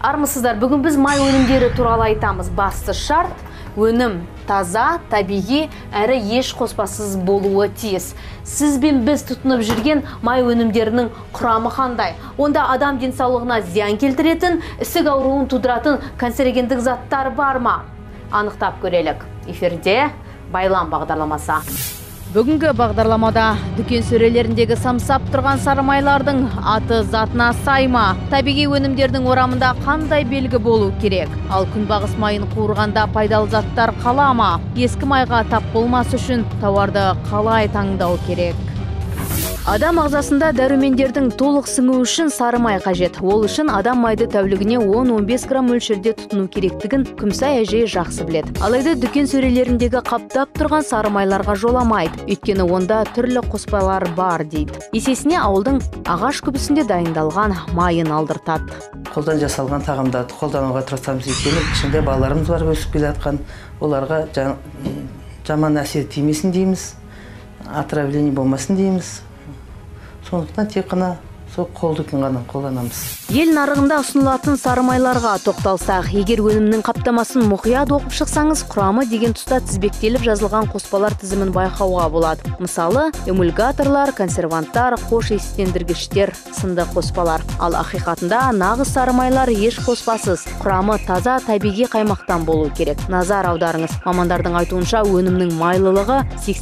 Армысыздар, бүгін біз май өнімдері туралы айтамыз. Басты шарт өнім таза, табиғи, әрі еш қоспасыз болуы тиіс. Сіз бен біз тұтынып жүрген май өнімдерінің құрамы қандай? Онда адам денсаулығына зиян келтіретін, ісік ауруын тудыратын канцерогендік заттар бар ма? Анықтап көрелік. Эфирде Байлам бағдарламасы. Бүгінгі бағдарламада дүкен сөрелеріндегі самсап тұрған сары майлардың аты затына сай ма? Табиғи өнімдердің орамында қандай белгі болу керек? Ал күнбағыс майын қуырғанда пайдалы заттар қала ма? Ескі майға тап болмас үшін тауарды қалай таңдау керек? Адам ағзасында дәрумендердің толық сіңу үшін сары май қажет. Ол үшін адам майды тәулігіне 10-15 грамм мөлшерде тұтыну керектігін Күмсай әжей жақсы біледі. Алайда дүкен сөрелеріндегі қаптап тұрған сары майларға жоламайды. Өйткені онда түрлі қоспалар бар дейді. Есесіне ауылдың ағаш күбісінде дайындалған майын алдыртады. Қолдан жасалған тағамдарды қолдануға тырысамыз, өйткені ішінде балаларымыз бар өсіп келе жатқан, оларға жаман әсер тимесін дейміз, отравление болмасын дейміз. Сондықтан тек қана сол қолдықын ғана қолданамыз. Ел нарығында ұсынылатын сары майларға тоқталсақ, егер өнімнің қаптамасын мұқият оқып шықсаңыз, құрамы деген тұста тізбектеліп жазылған қоспалар тізімін байқауға болады. Мысалы, эмульгаторлар, консерванттар, хош иістендіргіштер сынды қоспалар. Ал ақиқатында нағыз сары майлар еш қоспасыз, құрамы таза табиғи қаймақтан болу керек. Назар аударыңыз. Мамандардың айтуынша өнімнің майлылығы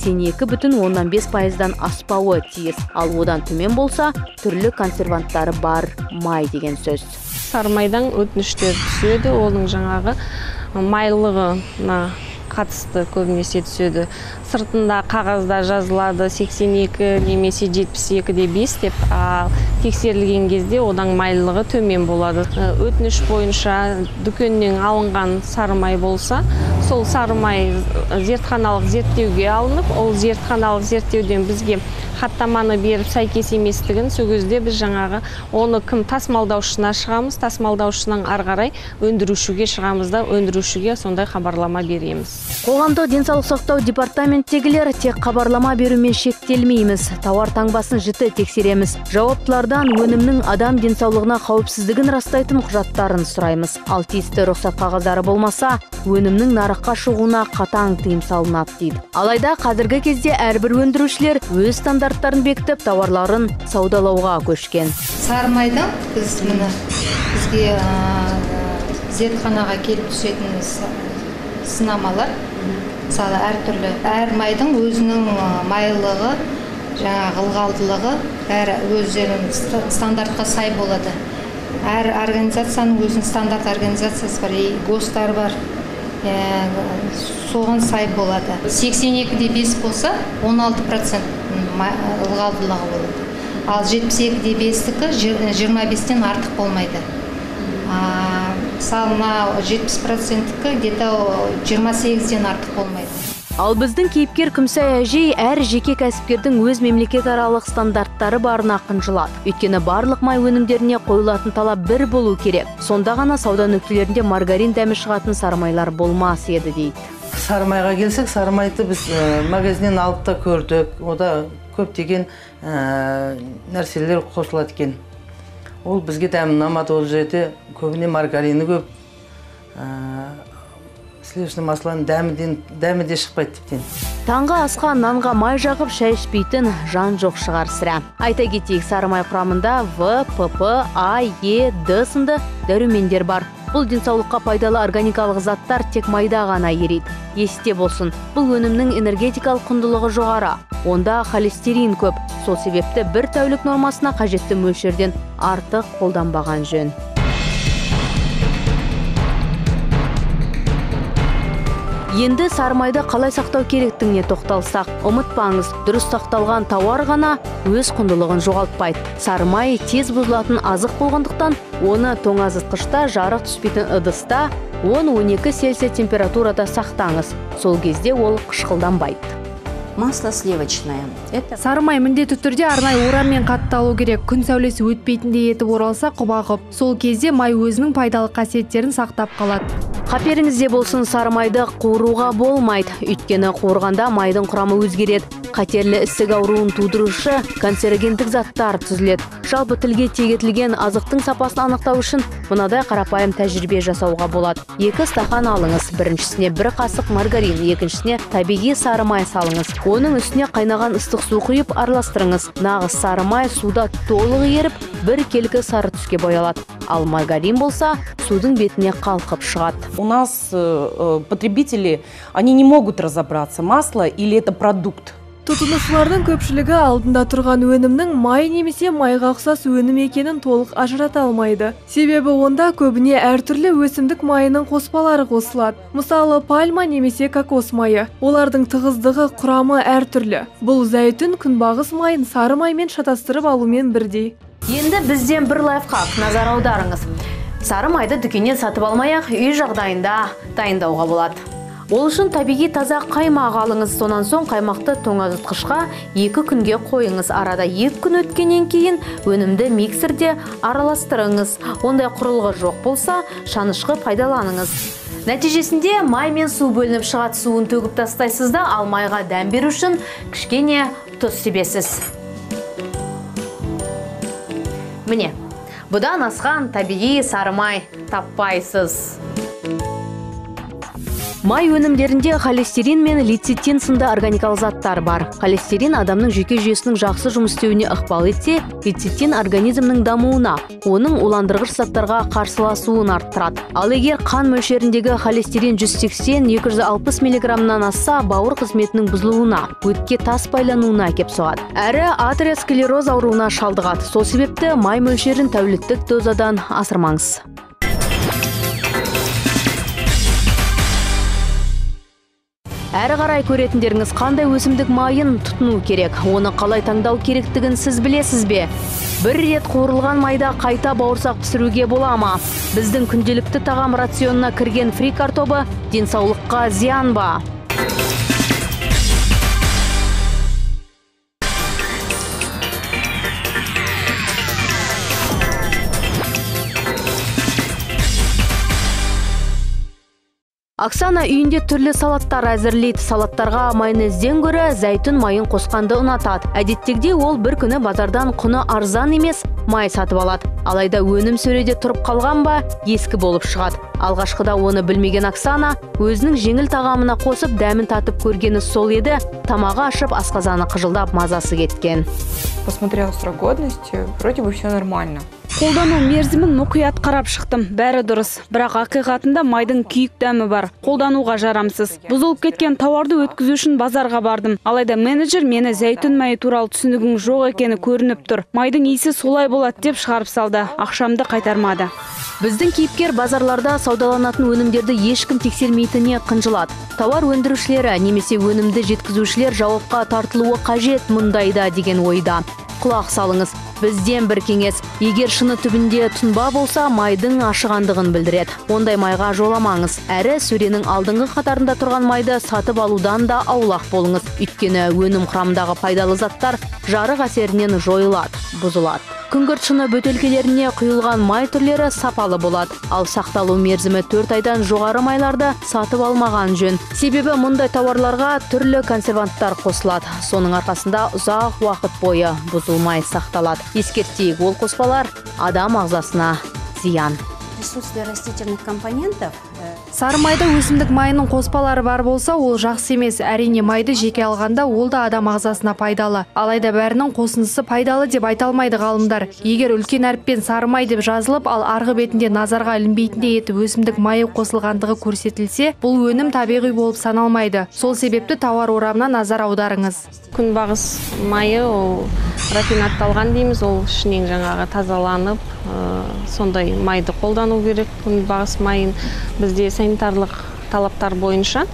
82,5%-дан аспауы тиіс. Ал одан төмен болса, түрлі консерванттары бар май деген сөз. Сары майдан өтініштер түседі, оның жаңағы майлылығына қатысты көбінесе түседі. Сыртында қағазда жазылады 82 немесе 72,5 деп, тексерілген кезде одан майлылығы төмен болады. Өтініш бойынша дүкеннен алынған сары май болса, сол сары май зертханалық зерттеуге алынып, ол зертханалық зерттеуден бізге хаттаманы беріп сәйкес еместігін, сол кезде біз жаңағы оны кім тасымалдаушысына шығамыз, тасымалдаушысынан ары қарай өндірушіге шығамыз да, өндірушіге сондай хабарлама береміз. Қоғамдық денсаулық сақтау департаменттегілер тек хабарлама берумен шектелмейміз. Тауар таңбасын жіті тексереміз. Жауаптылардан өнімнің адам денсаулығына қауіпсіздігін растайтын құжаттарын сұраймыз. Ал тиісті рұқсат қағаздары болмаса, өнімнің нарыққа шығуына қатаң тыйым салынады дейді. Алайда қазіргі кезде әрбір өндірушілер өз стандарттарын бекітіп, тауарларын саудалауға көшкен. Сары майдан бізге зертханаға келіп түсетін сынамалар, мысалы әртүрлі. Әр майдың өзінің майлылығы, жаңағы ылғалдылығы бәрі өздерінің стандартқа сай болады. Әр организацияның өзінің стандарт организациясы бар, ГОСТар бар, соған сай болады. 82,5 болса 16% ылғалдылығы болады. Ал 72,5-тікі 25-тен артық болмайды. Салма 70%-тікі где-то 28-ден артық болмайды. Ал біздің кейіпкер Күмсай әжей әр жеке кәсіпкердің өз мемлекет аралық стандарттары барына қынжылады. Өйткені барлық май өнімдеріне қойылатын талап бір болу керек. Сонда ғана сауда нүктелерінде маргарин дәмі шығатын сары майлар болмас еді дейді. Сары майға келсек, сары майды біз магазиннен алып та көрдік. Ода көптеген нәрселер қосылады екен. Ол бізге дәмі ұнамады, ол жерде көбіне маргарины көп, сливочный масланың дәмі де шықпайды тіптен. Таңғы асқа нанға май жағып шай ішпейтін жан жоқ шығар сірә. Айта кетейік, сары май құрамында В, ПП, А, Е, Д сынды дәрумендер бар. Бұл денсаулыққа пайдалы органикалық заттар тек майда ғана ерейді. Есте болсын, бұл өнімнің энергетикалық құндылығы жоғары. Онда холестерин көп. Сол себепті бір тәулік нормасына қажетті мөлшерден артық қолданбаған жөн. Енді сары майды қалай сақтау керектігіне тоқталсақ, ұмытпаңыз, дұрыс сақталған тауар ғана өз құндылығын жоғалтпайды. Сары май тез бұзылатын азық болғандықтан, оны тоңазытқышта жарық түспейтін ыдыста 10-12 Цельсия температурада сақтаңыз. Сол кезде ол қышқылданбайды. Масло сливочное. Сары май міндетті түрде арнайы ораммен қатталу керек. Күн сәулесі өтпейтіндей етіп оралса құба құп. Сол кезде май өзінің пайдалы қасиеттерін сақтап қалады. Қаперіңізде болсын, сары майды қуыруға болмайды. Өйткені қуырғанда майдың құрамы өзгереді. Қатерлі ісік ауруын тудырушы канцерогендік заттар түзіледі. Жалпы тілге тиек етілген азықтың сапасын анықтау үшін мынадай қарапайым тәжірибе жасауға болады. 2 стақан алыңыз. Біріншісіне 1 қасық маргарин, екіншісіне табиғи сары май салыңыз. Оның үстіне қайнаған ыстық су құйып араластырыңыз. Нағыз сары май суда толық еріп, 1 келкі сары түске боялады. Ал маргарин болса, судың бетіне қалқып шығады. У нас потребители, они не могут разобраться, масло или это продукт. Тұтынушылардың көпшілігі алдында тұрған өнімнің май немесе майға ұқсас өнім екенін толық ажырата алмайды. Себебі онда көбіне әртүрлі өсімдік майының қоспалары қосылады. Мысалы, пальма немесе кокос майы. Олардың тығыздығы, құрамы әртүрлі. Бұл зәйтүн, күнбағыс майын сары маймен шатастырып алумен бірдей. Енді бізден бір лайфхак, назар аударыңыз. Сары майды дүкеннен сатып алмай-ақ үй жағдайында дайындауға болады. Ол үшін табиғи таза қаймақ алыңыз. Сонан соң қаймақты тоңазытқышқа 2 күнге қойыңыз. Арада 2 күн өткеннен кейін өнімді миксерде араластырыңыз. Ондай құрылғы жоқ болса, шанышқы пайдаланыңыз. Нәтижесінде май мен су бөлініп шығады. Суын төгіп тастайсыз да, ал майға дәм беру үшін кішкене тұз себесіз. Міне, бұдан асқан табиғи сары май таппайсыз. Май өнімдерінде холестерин мен лецитин сынды органикалық заттар бар. Холестерин адамның жүйке жүйесінің жақсы жұмыс істеуіне ықпал етсе, лецитин организмнің дамуына, оның уландырғыш заттарға қарсыласуын арттырады. Ал егер қан мөлшеріндегі холестерин 180-260 мг-нан асса, бауыр қызметінің бұзылуына, өтке тас байлануына әкеп соғады. Әрі атеросклероз ауруына шалдығады. Сол себепті май мөлшерін тәуліктік дозадан асырмаңыз. Әрі қарай көретіндеріңіз қандай өсімдік майын тұтыну керек, оны қалай таңдау керектігін сіз білесіз бе? Бір рет қуырылған майда қайта бауырсақ пісіруге бола ма? Біздің күнделікті тағам рационына кірген фри картобы денсаулыққа зиян ба? Оксана үйінде түрлі салаттар әзірлейді. Салаттарға майонезден гөрі зәйтүн майын қосқанды ұнатады. Әдеттегіде ол бір күні базардан құны арзан емес май сатып алады. Алайда өнім сөреде тұрып қалған ба, ескі болып шығады. Алғашқыда оны білмеген Оксана өзінің жеңіл тағамына қосып дәмін татып көргені сол еді, тамағы ашып асқазаны қыжылдап мазасы кеткен. Посмотрел срок годности, вроде бы все нормально. Қолдану мерзімін мұқият қарап шықтым. Бәрі дұрыс. Бірақ ақиқатында майдың күйік дәмі бар. Қолдануға жарамсыз. Бұзылып кеткен тауарды өткізу үшін базарға бардым. Алайда менеджер мені зәйтүн майы туралы түсінігің жоқ екені көрініп тұр. Майдың иісі солай болады деп шығарып салды. Ақшамды қайтармады. Біздің кейіпкер базарларда саудаланатын өнімдерді ешкім тексермейтініне қынжылады. Тауар өндірушілері немесе өнімді жеткізушілер жауапқа тартылуы қажет мұндайда деген ойда. Құлақ салыңыз. Бізден бір кеңес. Егер шыны түбінде тұнба болса, майдың ашығандығын білдіреді. Ондай майға жоламаңыз. Әрі сөренің алдыңғы қатарында тұрған майды сатып алудан да аулақ болыңыз. Өйткені өнім құрамындағы пайдалы заттар жарық әсерінен жойылады, бұзылады. Күңгірт шыны бөтелкелеріне құйылған май түрлері сапалы болады. Ал сақталу мерзімі 4 айдан жоғары майларды сатып алмаған жөн. Себебі мұндай тауарларға түрлі консерванттар қосылады. Соның арқасында ұзақ уақыт бойы бұзылмай сақталады. Ескертейік, ол қоспалар адам ағзасына зиян. Присутствие растительных компонентов. Сары майда өсімдік майының қоспалары бар болса, ол жақсы емес. Әрине майды жеке алғанда ол да адам ағзасына пайдалы. Алайда бәрінің қосындысы пайдалы деп айта алмайды ғалымдар. Егер үлкен әріппен сары май деп жазылып, ал арғы бетінде назарға ілінбейтіндей етіп өсімдік майы қосылғандығы көрсетілсе, бұл өнім табиғи болып саналмайды. Сол себепті тауар орамына назар аударыңыз. Күнбағыс майы ол рафинатталған дейміз, ол ішінен жаңағы тазаланып, сондай майды қолдану керек. Күнбағыс майын бізде санитарлық талаптар бойынша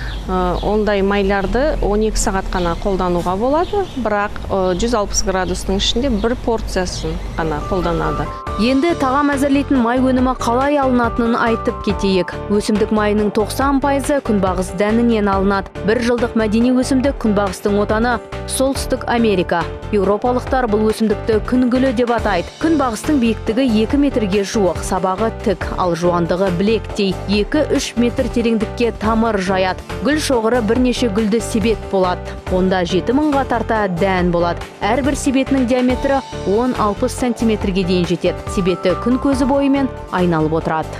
ондай майларды 12 сағат қана қолдануға болады, бірақ 160 градустың ішінде бір порциясын ғана қолданады. Енді тағам әзірлейтін май өнімі қалай алынатынын айтып кетейік. Өсімдік майының 90% күнбағыс дәнінен алынады. Бір жылдық мәдени өсімдік күнбағыстың отаны Солтүстік Америка. Еуропалықтар бұл өсімдікті күнгілі деп атайды. Күнбағыстың биіктігі 2 метрге жуық, сабағы тік, ал жуандығы білектей 2-3 метр тереңдікке тамыр жаяды. Гүл шоғыры бірнеше гүлді себет болады. Онда 7000-ға тарта дән болады. Әрбір себетінің диаметрі 10-60 сантиметрге дейін жетеді. Себеті күн көзі бойымен айналып отырады.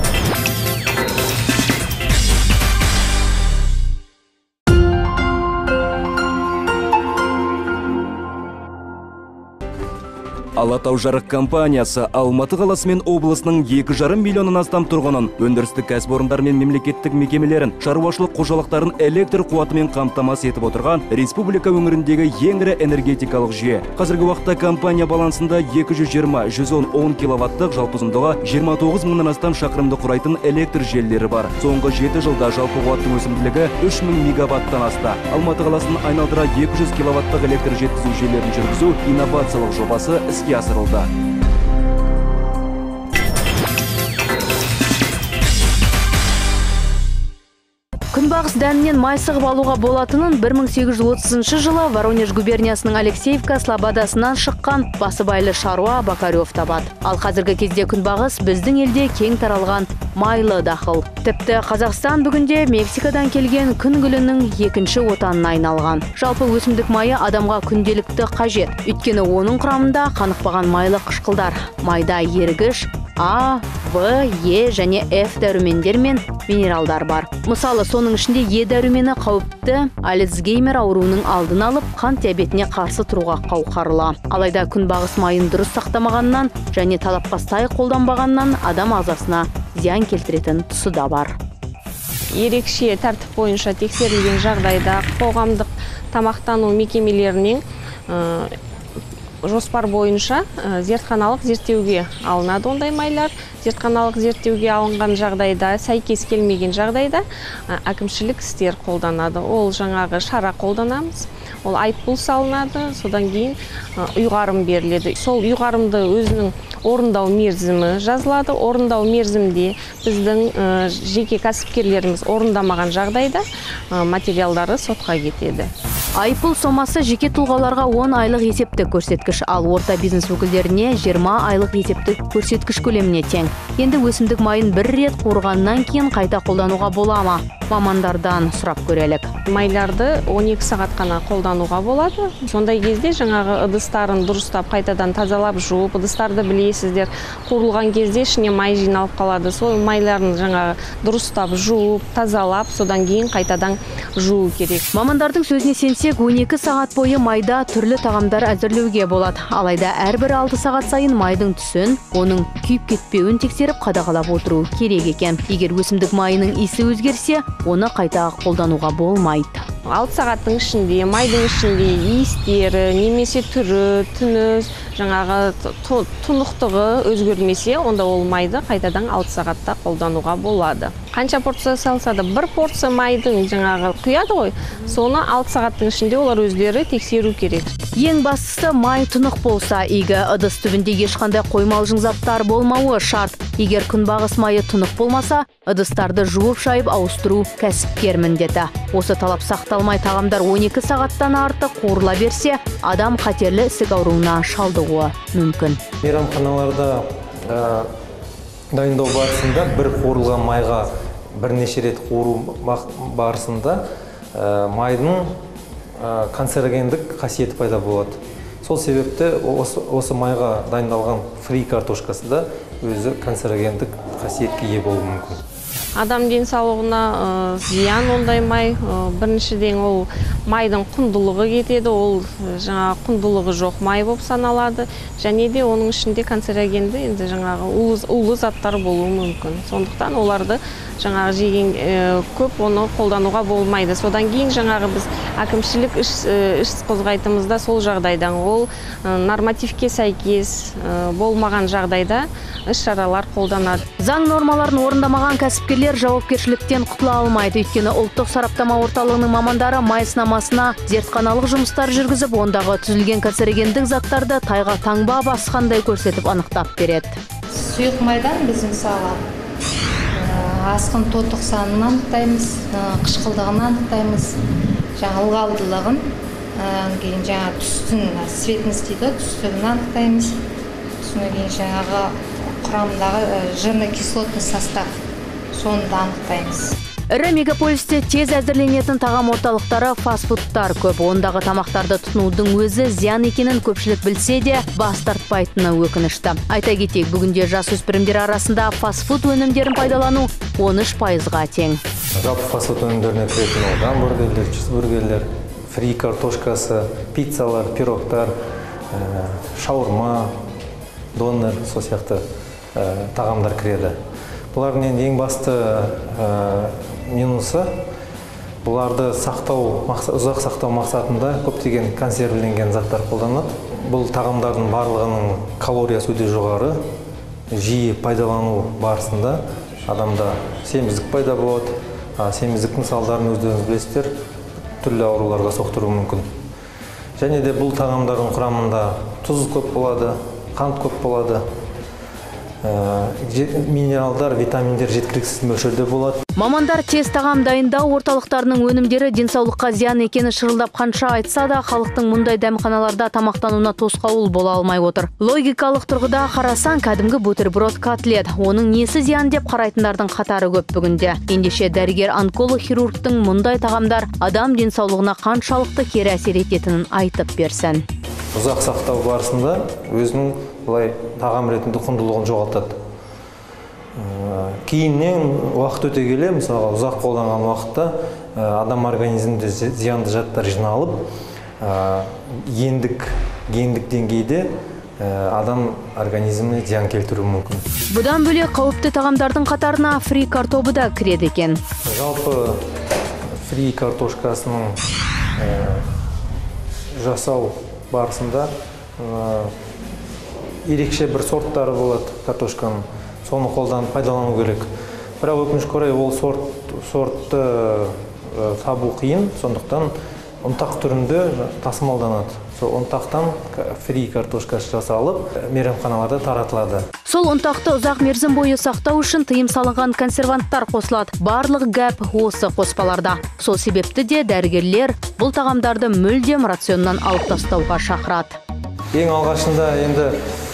Алатау жарық компаниясы Алматы қаласы мен облысының 2,5 миллионнан астам тұрғынын, өндірістік кәсіпорындар мен мемлекеттік мекемелерін, шаруашылық қожалықтарын электр қуатымен қамтамасыз етіп отырған республика өңіріндегі ең ірі энергетикалық жүйе. Қазіргі уақытта компания балансында 220-110 киловаттық, жалпы ұзындығы 29 мыңнан астам шақырымды құрайтын электр желілері бар. Соңғы 7 жылда жалпы қуаттың өсімділігі 3000 мегаваттан асты. Алматы қаласын айналдыра 200 киловаттық электр жеткізу желілерін жүргізу инновациялық жобасы іске асырылды. Күнбағыс дәнінен май сығып алуға болатынын 1830 жылы Воронеж губерниясының Алексеевка слободасынан шыққан басыбайлы шаруа Бакарев табады. Ал қазіргі кезде күнбағыс біздің елде кең таралған майлы дақыл. Тіпті Қазақстан бүгінде Мексикадан келген күнгілінің екінші отанына айналған. Жалпы өсімдік майы адамға күнделікті қажет. Өйткені оның құрамында қанықпаған майлы қышқылдар, майда ерігіш, А, В, Е және Ф дәрумендер мен минералдар бар. Мысалы, соның ішінде Е дәрумені қауіпті Альцгеймер ауруының алдын алып, қант диабетіне қарсы тұруға қауқарлы. Алайда күнбағыс майын дұрыс сақтамағаннан және талапқа сай қолданбағаннан адам ағзасына зиян келтіретін тұсы да бар. Ерекше тәртіп бойынша тексерілген жағдайда қоғамдық тамақтану мекемелерінен жоспар бойынша зертханалық зерттеуге алынады ондай майлар. Зертханалық зерттеуге алынған жағдайда, сәйкес келмеген жағдайда әкімшілік істер қолданады. Ол жаңағы шара қолданамыз. Ол айыппұл салынады, содан кейін ұйғарым беріледі. Сол ұйғарымды өзінің орындау мерзімі жазылады. Орындау мерзімде біздің жеке кәсіпкерлеріміз орындамаған жағдайда материалдары сотқа кетеді. Айыппұл сомасы жеке тұлғаларға 10 айлық есептік көрсеткіш, ал орта бизнес өкілдеріне 20 айлық есептік көрсеткіш көлеміне тең. Енді өсімдік майын бір рет қорғаннан кейін қайта қолдануға бола ма? Мамандардан сұрап көрелік. Майларды 12 сағат қана қолдануға болады. Сондай кезде жаңағы ыдыстарын дұрыстап қайтадан тазалап жуып, ыдыстарды білесіздер, қуырылған кезде ішіне май жиналып қалады. Сол майларын жаңағы дұрыстап жуып, тазалап, содан кейін қайтадан жуу керек. Мамандардың сөзіне сенсек, 12 сағат бойы майда түрлі тағамдар әзірлеуге болады. Алайда әрбір 6 сағат сайын майдың түсін, оның күйіп кетпеуін тексеріп қадағалап отыру керек екен. Егер өсімдік майының иісі өзгерсе, оны қайта қолдануға болмайды. 6 сағаттың ішінде, майдың ішінде иістері, немесе түрі, түніз, жаңағы тұнықтығы өзгермесе, онда ол майды қайтадан 6 сағатта қолдануға болады. Қанша порция салса да, бір порция майдың жаңағы құяды ғой, соны 6 сағаттың ішінде олар өздері тексеру керек. Ең бастысы май тұнық болса, игі ыдыс түбінде ешқандай қоймалжың заттар болмауы шарт. Егер күнбағыс майы тұнық болмаса, ыдыстарды жуып шайып ауыстыру кәсіпкер міндеті. Осы талап сақталмай тағамдар 12 сағаттан артық қуырыла берсе, адам қатерлі ісік ауруына шалдығуы мүмкін. Мейрамханаларда дайындау барысында бір қуырылған майға бірнеше рет қуыру барысында майдың канцерогендік қасиеті пайда болады. Сол себепті осы майға дайындалған фри картошкасы да өзі канцерогендік қасиетке ие болуы мүмкін. Адам денсаулығына зиян ондай май. Біріншіден ол майдың құндылығы кетеді, ол жаңағы құндылығы жоқ май болып саналады. Және де оның ішінде канцерогенді енді жаңағы улы заттар болуы мүмкін. Сондықтан оларды жаңағы жеген көп оны қолдануға болмайды. Содан кейін жаңағы біз әкімшілік іс қозғайтымызда сол жағдайдан ол нормативке сәйкес болмаған жағдайда іс шаралар қолданады. Заң нормаларын орындамаған кәсіпкерлер дәрігерлер жауапкершіліктен құтыла алмайды. Өйткені ұлттық сараптама орталығының мамандары май сынамасына зертханалық жұмыстар жүргізіп, ондағы түзілген канцерогендік заттарды тайға таңба басқандай көрсетіп анықтап береді. Сұйық майдан біз мысалы асқын тотық санын анықтаймыз, қышқылдығын анықтаймыз, жаңа ылғалдылығын, кейін жаңа түстің цветность дейді, түстігін анықтаймыз. Содан кейін жаңағы құрамындағы жирно-кислотный состав, соны да анықтаймыз. Ірі мегаполисте тез әзірленетін тағам орталықтары фастфудтар көп. Ондағы тамақтарды тұтынудың өзі зиян екенін көпшілік білсе де, бас тартпайтыны өкінішті. Айта кетейік, бүгінде жасөспірімдер арасында фастфуд өнімдерін пайдалану 13%-ға тең. Жалпы фастфуд өнімдеріне кіретін гамбургерлер, чизбургерлер, фри картошкасы, пиццалар, пирогтар, шаурма, донер, сол сияқты тағамдар кіреді. Бұлардың ең басты минусы, бұларды ұзақ сақтау мақсатында көптеген консервіленген заттар қолданылады. Бұл тағамдардың барлығының калориясы өте жоғары, жиі пайдалану барысында адамда семіздік пайда болады. Семіздіктің салдарын өздеріңіз білесіздер, түрлі ауруларға соқтыруы мүмкін. Және де бұл тағамдардың құрамында тұз көп болады, қант көп болады. Минералдар, витаминдер жеткіліксіз мөлшерде болады. Мамандар тез тағам дайындау орталықтарының өнімдері денсаулыққа зиян екені шырылдап қанша айтса да, халықтың мұндай дәмханаларда тамақтануына тосқауыл бола алмай отыр. Логикалық тұрғыда қарасаң, кәдімгі бутерброд котлет. Оның несі зиян деп қарайтындардың қатары көп бүгінде. Ендеше дәрігер-онколог хирургтың мұндай тағамдар адам денсаулығына қаншалықты кері әсер ететінін айтып берсін. Ұзақ сақтау барысында өзінің бұлай тағам ретінде құндылығын жоғалтады. Кейіннен уақыт өте келе, мысалы ұзақ қолданған уақытта адам организмінде зиянды заттар жиналып, гендік деңгейде адам организміне зиян келтіруі мүмкін. Бұдан бөлек қауіпті тағамдардың қатарына фри картобы да кіреді екен. Жалпы фри картошкасының жасау барысында ерекше бір сорттары болады картошканың, соны пайдалану керек. Бірақ өкінішке орай ол сортты табу қиын, сондықтан ұнтақ түрінде тасымалданады. Сол ұнтақтан фри картошкасы жасалып, мейрамханаларда таратылады. Сол ұнтақты ұзақ мерзім бойы сақтау үшін тыйым салынған консерванттар қосылады. Барлық гәп осы қоспаларда. Сол себепті де дәрігерлер бұл тағамдарды мүлдем рационнан алып тастауға шақырады. Ең алғашында енді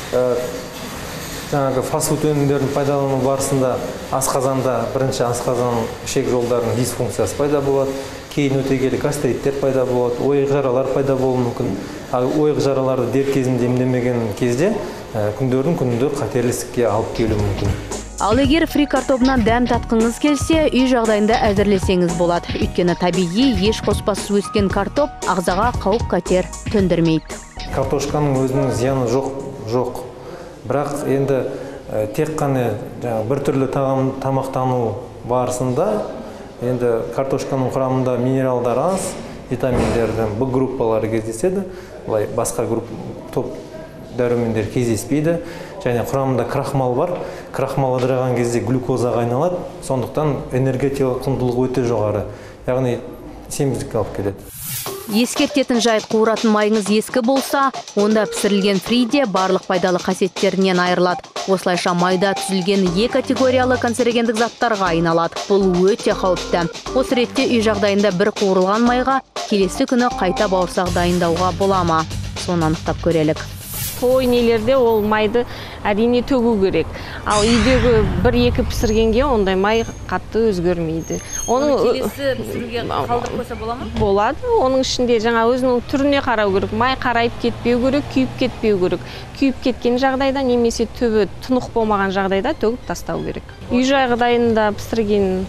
жаңағы фастфуд өнімдерін пайдалану барысында бірінші асқазан ішек жолдарының дисфункциясы пайда болады. Кейін өте келе гастриттер пайда болады, ойық жаралар пайда болуы мүмкін. Ойық жараларды дер кезінде емдемеген кезде күндердің қатерлі ісікке алып келуі мүмкін. Ал егер фри картобынан дәм татқыңыз келсе, үй жағдайында әзірлесеңіз болады. Өйткені табиғи еш қоспасыз өскен картоп ағзаға қауіп-қатер төндірмейді. Картошканың өзінің зияны жоқ. Бірақ енді тек қана бір түрлі тамақтану барысында енді картошканың құрамында минералдар аз, витаминдердің Б группалары кездеседі, басқа топ дәрумендер кездеспейді, және құрамында крахмал бар. Крахмал ыдыраған кезде глюкозаға айналады, сондықтан энергетикалық құндылығы өте жоғары, яғни семіздікке алып келеді. Ескертетін жайт, қуыратын майыңыз ескі болса, онда пісірілген фриде барлық пайдалы қасиеттерінен айырылады. Осылайша майда түзілген Е категориялы канцерогендік заттарға айналады. Бұл өте қауіпті. Осы ретте үй жағдайында бір қуырылған майға келесі күні қайта бауырсақ дайындауға бола ма? Соны анықтап көрелік. Той нелерде ол майды әрине төгу керек. Ал үйдегі бір-екі пісіргенге ондай май қатты өзгермейді. Оны келесі пісіруге қалдырып қойса бола ма? Болады. Оның ішінде жаңа өзінің түріне қарау керек. Май қарайып кетпеу керек, күйіп кетпеу керек. Күйіп кеткен жағдайда немесе түбі тұнық болмаған жағдайда төгіп тастау керек. Үй жағдайында пісірген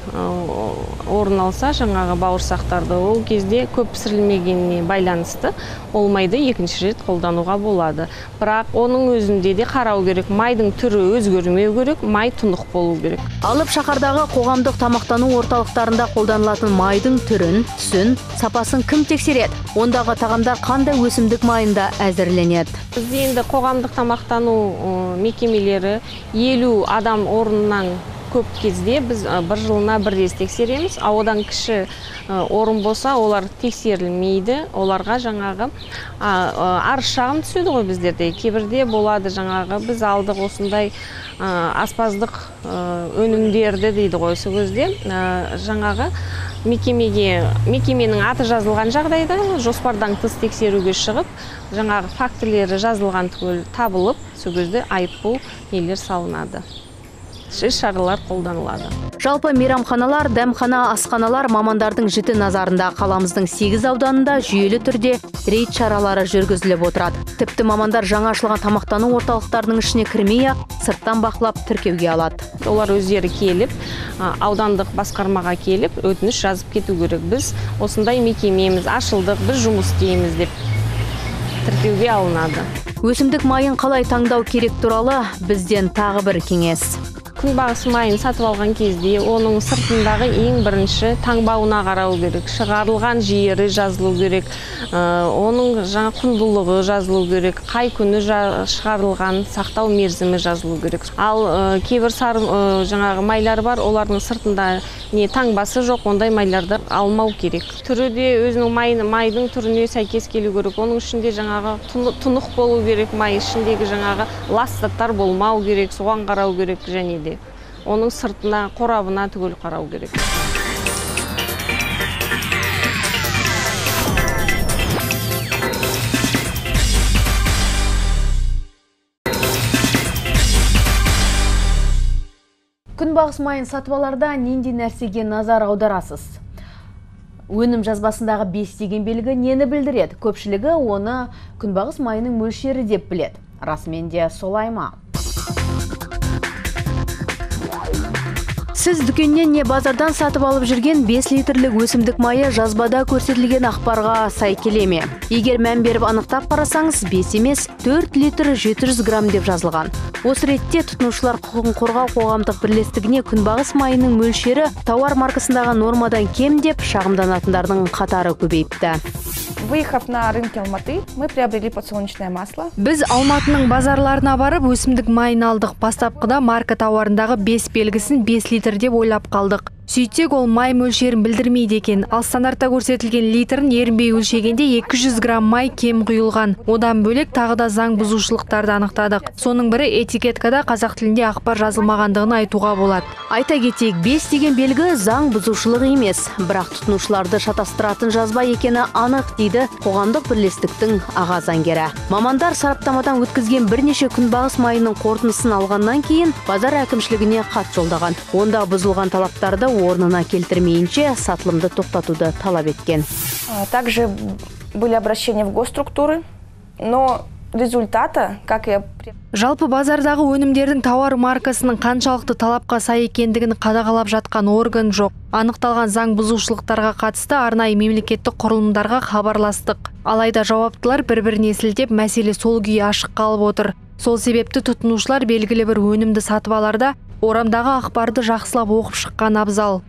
орын алса, жаңағы бауырсақтарды ол кезде көп пісірілмегеніне байланысты ол майды екінші рет қолдануға болады. Бірақ оның өзінде де қарау керек. Майдың түрі өзгермеу керек, май тұнық болу керек. Алып шақардағы қоғамдық тамақтану орталықтарында қолданылатын майдың түрін, түсін, сапасын кім тексереді? Ондағы тағамдар қандай өсімдік майында әзірленеді? Бізде енді қоғамдық тамақтану мекемелері 50 адам орнынан көп кезде біз бір жылына бір рет тексереміз, а одан кіші орын болса, олар тексерілмейді. Оларға жаңағы арыз шағым түседі ғой біздерде. Кейбірде болады жаңағы біз алдық осындай аспаздық өнімдерді дейді ғой. Сол кезде жаңағы мекеменің аты жазылған жағдайда жоспардан тыс тексеруге шығып, жаңағы фактілері жазылған түгел табылып, сол кезде айыппұл нелер салынады. Шаралар қолданылады. Жалпы мейрамханалар, дәмхана, асханалар мамандардың жіті назарында. Қаламыздың 8 ауданында жүйелі түрде рейд шаралары жүргізіліп отырады. Тіпті мамандар жаңа ашылған тамақтану орталықтарының ішіне кірмей-ақ сырттан бақылап тіркеуге алады. Олар өздері келіп, аудандық басқармаға келіп, өтініш жазып кету керек. Біз осындай мекемеміз ашылдық, біз жұмыс істейміз деп тіркеуге алынады. Өсімдік майын қалай таңдау керек туралы бізден тағы бір кеңес. Күнбағыс майын сатып алған кезде оның сыртындағы ең бірінші таңбауына қарау керек, шығарылған жері жазылу керек, оның жаңа құндылығы жазылу керек, қай күні шығарылған, сақтау мерзімі жазылу керек. Ал кейбір жаңағы майлар бар, олардың сыртында не таңбасы жоқ, ондай майларды алмау керек. Түрі де өзінің майдың түріне сәйкес келу керек. Оның ішінде жаңағы тұнық болу керек, май ішіндегі жаңағы ластаттар болмау керек, соған қарау керек және де. Оның сыртына, қорабына түгел қарау керек. Күнбағыс майын сатып аларда нендей нәрсеге назар аударасыз? Өнім жазбасындағы 5 деген белгі нені білдіреді? Көпшілігі оны күнбағыс майының мөлшері деп біледі. Расымен де солай ма? Сіз дүкеннен не базардан сатып алып жүрген 5 литрлік өсімдік майы жазбада көрсетілген ақпарға сай келе ме? Егер мән беріп анықтап қарасаңыз, 5 емес, 4 литр 700 грамм деп жазылған. Осы ретте тұтынушылар құқығын қорғау қоғамдық бірлестігіне күнбағыс майының мөлшері тауар маркасындағы нормадан кем деп шағымданатындардың қатары көбейіпті. Выехав на рынке Алматы, мы приобрели подсолнечное масло. Біз Алматының базарларына барып, өсімдік майын алдық. Бастапқыда марка тауарындағы 5 белгісін 5 литр деп ойлап қалдық. Сөйтсек ол май мөлшерін білдірмейді екен. Ал стандартта көрсетілген литрін ерінбей өлшегенде 200 грамм май кем құйылған. Одан бөлек тағы да заң бұзушылықтарды анықтадық. Соның бірі этикеткада қазақ тілінде ақпар жазылмағандығын айтуға болады. Айта кетейік, 5 деген белгі заң бұзушылық емес, бірақ тұтынушыларды шатастыратын жазба екені анық дейді қоғамдық бірлестіктің аға заңгері. Мамандар сараптамадан өткізген бірнеше күнбағыс майының қорытындысын алғаннан кейін базар әкімшілігіне хат жолдаған. Онда бұзылған талаптарды орнына келтірмейінше сатылымды тоқтатуды талап еткен. Также были обращения в госструктуры, но результата, как я... Жалпы базардағы өнімдердің тауар маркасының қаншалықты талапқа сай екендігін қадағалап жатқан орган жоқ. Анықталған заң бұзушылықтарға қатысты арнайы мемлекеттік құрылымдарға хабарластық. Алайда жауаптылар бір-біріне сілтеп, мәселе сол күйі ашық қалып отыр. Сол себепті тұтынушылар белгілі бір өнімді сатып аларда орамдағы ақпарды жақсылап оқып шыққан абзал.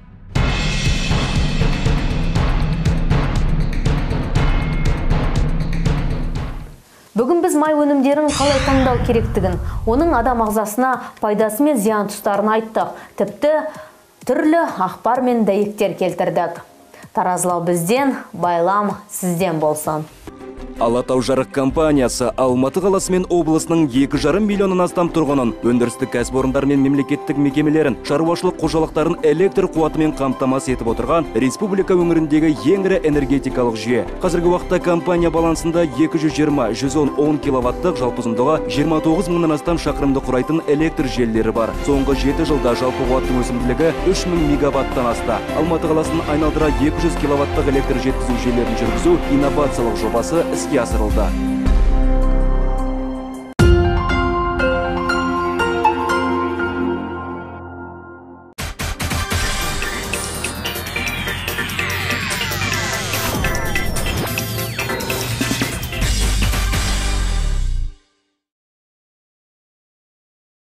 Бүгін біз май өнімдерін қалай таңдау керектігін, оның адам ағзасына пайдасы мен зиян тұстарын айттық. Тіпті түрлі ақпар мен дәйектер келтірдік. Таразылау бізден, байлам сізден болсын. Алатау жарық компаниясы Алматы қаласы мен облысының 2,5 миллионнан астам тұрғынын, өндірістік кәсіпорындар мен мемлекеттік мекемелерін, шаруашылық қожалықтарын электр қуатымен қамтамасыз етіп отырған республика өңіріндегі ең ірі энергетикалық жүйе. Қазіргі уақытта компания балансында 220-110 киловаттық, жалпы ұзындығы 29 мыңнан астам шақырымды құрайтын электр желілері бар. Соңғы 7 жылда жалпы қуаттың өсімділігі 3000 мегаваттан асты. Алматы қаласын айналдыра 200 киловаттық электр жеткізу желілерін жүргізу инновациялық жобасы іске асырылды.